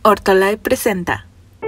Ortolife presenta.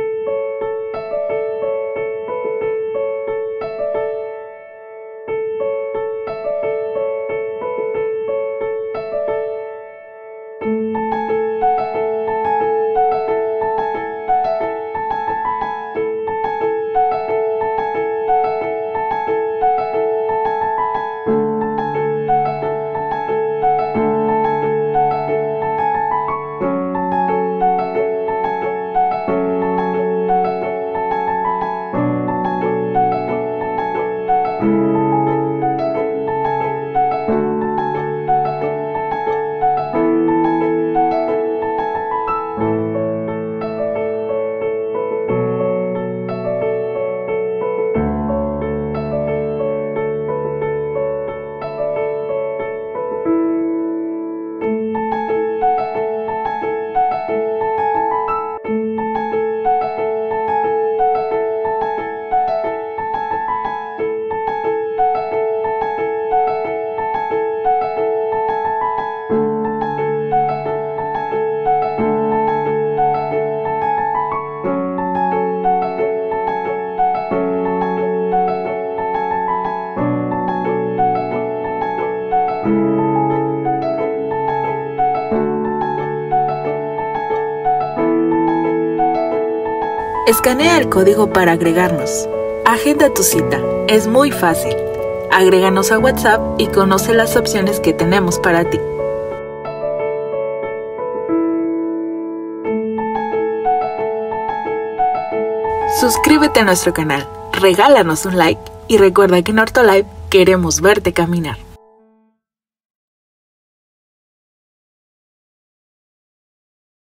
Escanea el código para agregarnos. Agenda tu cita. Es muy fácil. Agréganos a WhatsApp y conoce las opciones que tenemos para ti. Suscríbete a nuestro canal, regálanos un like y recuerda que en Ortolife queremos verte caminar.